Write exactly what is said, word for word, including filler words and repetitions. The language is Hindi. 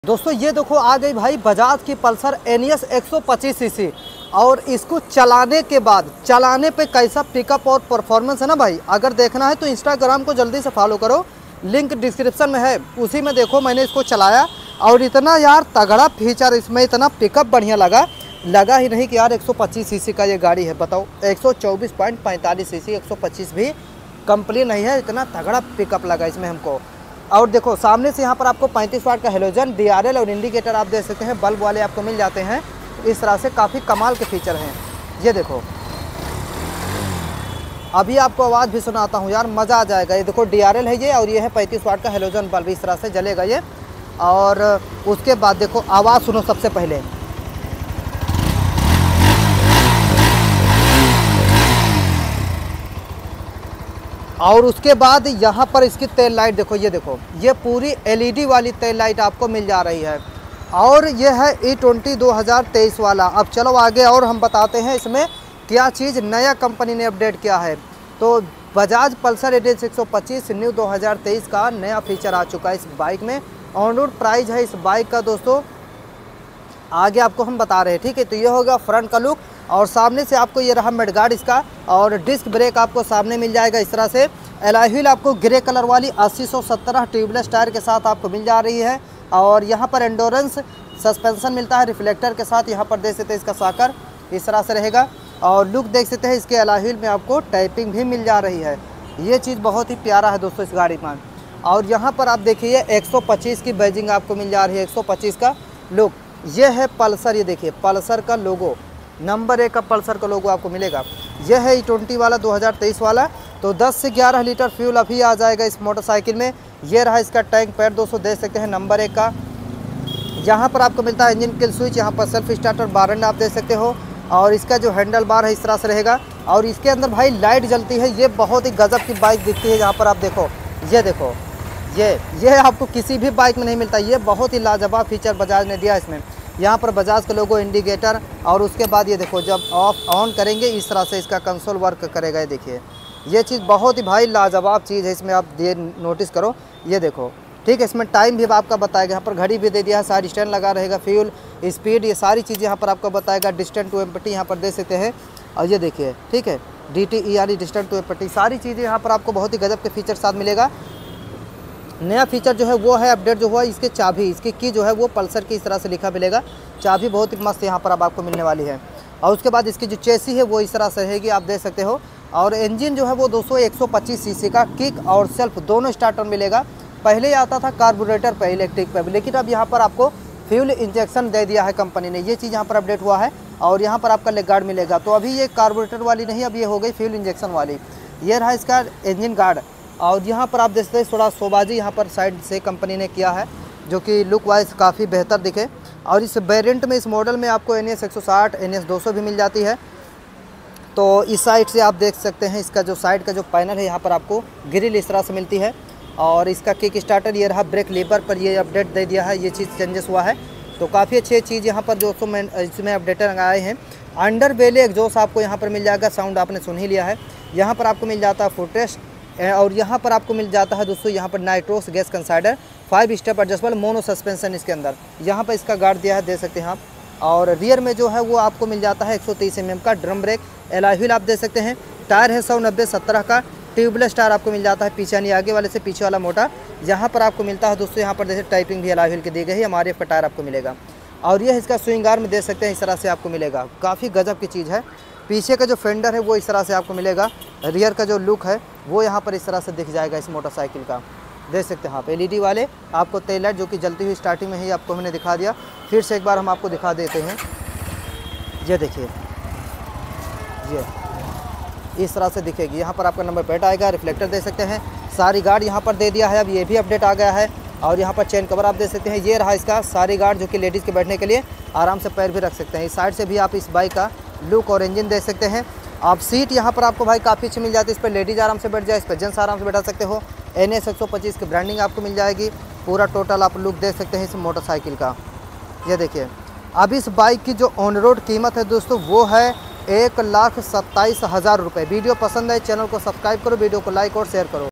दोस्तों ये देखो आ गई भाई बजाज की पल्सर एन एस एक सौ पच्चीस सीसी। और इसको चलाने के बाद चलाने पे कैसा पिकअप और परफॉर्मेंस है ना भाई, अगर देखना है तो इंस्टाग्राम को जल्दी से फॉलो करो, लिंक डिस्क्रिप्शन में है, उसी में देखो। मैंने इसको चलाया और इतना यार तगड़ा फीचर इसमें, इतना पिकअप बढ़िया लगा लगा ही नहीं कि यार एक सौ पच्चीस सीसी का ये गाड़ी है। बताओ एक सौ चौबीस पॉइंट पैंतालीस सीसी, एक सौ पच्चीस भी कंप्लीट नहीं है, इतना तगड़ा पिकअप लगा इसमें हमको। और देखो सामने से यहाँ पर आपको पैंतीस वाट का हेलोजन, डी आर एल और इंडिकेटर आप देख सकते हैं, बल्ब वाले आपको मिल जाते हैं। इस तरह से काफ़ी कमाल के फीचर हैं। ये देखो अभी आपको आवाज़ भी सुनाता हूँ यार, मज़ा आ जाएगा। ये देखो डी आर एल है ये, और ये है पैंतीस वाट का हेलोजन बल्ब, इस तरह से जलेगा ये। और उसके बाद देखो आवाज़ सुनो सबसे पहले, और उसके बाद यहाँ पर इसकी तेल लाइट देखो, ये देखो ये पूरी एल ई डी वाली तेल लाइट आपको मिल जा रही है। और ये है ई ट्वेंटी दो हज़ार तेईस वाला। अब चलो आगे और हम बताते हैं इसमें क्या चीज़ नया कंपनी ने अपडेट किया है। तो बजाज पल्सर एन एस एक सौ पच्चीस न्यू दो हज़ार तेईस का नया फीचर आ चुका है इस बाइक में। ऑन रोड प्राइस है इस बाइक का दोस्तों, आगे आपको हम बता रहे हैं, ठीक है। तो ये होगा फ्रंट का लुक, और सामने से आपको ये रहा मडगार्ड इसका, और डिस्क ब्रेक आपको सामने मिल जाएगा इस तरह से। एलॉय व्हील आपको ग्रे कलर वाली अस्सी सौ सत्रह ट्यूबलेस टायर के साथ आपको मिल जा रही है। और यहाँ पर एंडोरेंस सस्पेंशन मिलता है रिफ्लेक्टर के साथ। यहाँ पर देख सकते हैं इसका साकर इस तरह से रहेगा, और लुक देख सकते हैं इसके एलॉय व्हील में आपको टाइपिंग भी मिल जा रही है। ये चीज़ बहुत ही प्यारा है दोस्तों इस गाड़ी में। और यहाँ पर आप देखिए एक सौ पच्चीस की बैजिंग आपको मिल जा रही है, एक सौ पच्चीस का लुक। ये है पल्सर, ये देखिए पल्सर का लोगो, नंबर एक का पल्सर का लोगो आपको मिलेगा। यह है ई ट्वेंटी वाला दो हज़ार तेईस वाला। तो दस से ग्यारह लीटर फ्यूल अभी आ जाएगा इस मोटरसाइकिल में। ये रहा इसका टैंक पैड दोस्तों, देख सकते हैं नंबर एक का। यहाँ पर आपको मिलता है इंजन किल स्विच, यहाँ पर सेल्फ स्टार्टर बारंडा आप देख सकते हो। और इसका जो हैंडल बार है इस तरह से रहेगा, और इसके अंदर भाई लाइट जलती है। ये बहुत ही गजब की बाइक दिखती है। यहाँ पर आप देखो, ये देखो ये ये आपको किसी भी बाइक में नहीं मिलता। ये बहुत ही लाजवाब फीचर बजाज ने दिया इसमें। यहाँ पर बजाज का लोगो, इंडिकेटर, और उसके बाद ये देखो जब ऑफ ऑन करेंगे इस तरह से इसका कंसोल वर्क करेगा। ये देखिए ये चीज़ बहुत ही भाई लाजवाब चीज़ है इसमें, आप ये नोटिस करो। ये देखो ठीक है, इसमें टाइम भी आपका बताएगा, यहाँ पर घड़ी भी दे दिया है, साइड स्टैंड लगा रहेगा, फ्यूल स्पीड, ये सारी चीज़ें यहाँ पर आपको बताएगा। डिस्टेंस टू एम्पटी यहाँ पर दे सकते हैं, और ये देखिए ठीक है डी टी ई यानी डिस्टेंस टू एम्पटी, सारी चीज़ें यहाँ पर आपको बहुत ही गजब के फीचर साथ मिलेगा। नया फीचर जो है वो है अपडेट जो हुआ इसके चाबी, इसकी की जो है वो पल्सर की इस तरह से लिखा मिलेगा। चाबी बहुत ही मस्त यहाँ पर अब आपको मिलने वाली है। और उसके बाद इसकी जो चेसी है वो इस तरह से रहेगी, आप देख सकते हो। और इंजन जो है वो दोस्तों एक सौ पच्चीस सीसी का, किक और सेल्फ दोनों स्टार्टर मिलेगा। पहले आता था कार्बोरेटर पे इलेक्ट्रिक पे, लेकिन अब यहाँ पर आपको फ्यूल इंजेक्शन दे दिया है कंपनी ने, ये चीज़ यहाँ पर अपडेट हुआ है। और यहाँ पर आपका लेग गार्ड मिलेगा। तो अभी ये कार्बोरेटर वाली नहीं, अब ये हो गई फ्यूल इंजेक्शन वाली। ये रहा इसका इंजन गार्ड। और यहाँ पर आप देख सकते हैं थोड़ा शोबाजी यहाँ पर साइड से कंपनी ने किया है, जो कि लुक वाइज काफ़ी बेहतर दिखे। और इस वेरिएंट में, इस मॉडल में आपको एन एस एक सौ साठ, एन एस दो सौ भी मिल जाती है। तो इस साइड से आप देख सकते हैं इसका जो साइड का जो पैनल है, यहाँ पर आपको ग्रिल इस तरह से मिलती है। और इसका किक स्टार्टर ये रहा, ब्रेक लीवर पर ये अपडेट दे दिया है, ये चीज़ चेंजेस हुआ है। तो काफ़ी अच्छी चीज़ यहाँ पर जो मैं इसमें अपडेटर आए हैं। अंडर बेले एग्जॉस्ट आपको यहाँ पर मिल जाएगा, साउंड आपने सुन ही लिया है। यहाँ पर आपको मिल जाता है फुटरेस्ट, और यहाँ पर आपको मिल जाता है दोस्तों यहाँ पर nitrous gas consider, five step adjustable mono suspension इसके अंदर। यहाँ पर इसका गार्ड दिया है, देख सकते हैं आप। और रियर में जो है वो आपको मिल जाता है एक सौ तीस एम एम का ड्रम ब्रेक, एलॉय व्हील आप देख सकते हैं। टायर है सौ नब्बे सत्रह का, ट्यूबलेस टायर आपको मिल जाता है पीछे, यानी आगे वाले से पीछे वाला मोटा। यहाँ पर आपको मिलता है दोस्तों, यहाँ पर जैसे टाइपिंग भी एलॉय व्हील की दी गई है, एम आर एफ का टायर आपको मिलेगा। और ये इसका स्विंग आर्म देख सकते हैं, इस तरह से आपको मिलेगा, काफ़ी गजब की चीज़ है। पीछे का जो फेंडर है वो इस तरह से आपको मिलेगा। रियर का जो लुक है वो यहाँ पर इस तरह से दिख जाएगा इस मोटरसाइकिल का, देख सकते हैं आप। एलईडी वाले आपको टेल लाइट जो कि जलती हुई स्टार्टिंग में ही आपको मैंने दिखा दिया, फिर से एक बार हम आपको दिखा देते हैं। ये देखिए ये इस तरह से दिखेगी, यहाँ पर आपका नंबर प्लेट आएगा, रिफ्लेक्टर दे सकते हैं, सारी गार्ड यहाँ पर दे दिया है। अब ये भी अपडेट आ गया है। और यहाँ पर चेन कवर आप दे सकते हैं। ये रहा इसका सारी गार्ड, जो कि लेडीज़ के बैठने के लिए आराम से पैर भी रख सकते हैं। इस साइड से भी आप इस बाइक का लुक और इंजन देख सकते हैं। आप सीट यहाँ पर आपको भाई काफ़ी अच्छी मिल जाती है, इस पर लेडीज़ आराम से बैठ जाए, इस पर जेंट्स आराम से बैठा सकते हो। एन एस एक सौ पच्चीस की ब्रांडिंग आपको मिल जाएगी। पूरा टोटल आप लुक देख सकते हैं इस मोटरसाइकिल का। ये देखिए अब इस बाइक की जो ऑन रोड कीमत है दोस्तों वो है एक लाख सत्ताईस हज़ार रुपये। वीडियो पसंद है चैनल को सब्सक्राइब करो, वीडियो को लाइक और शेयर करो।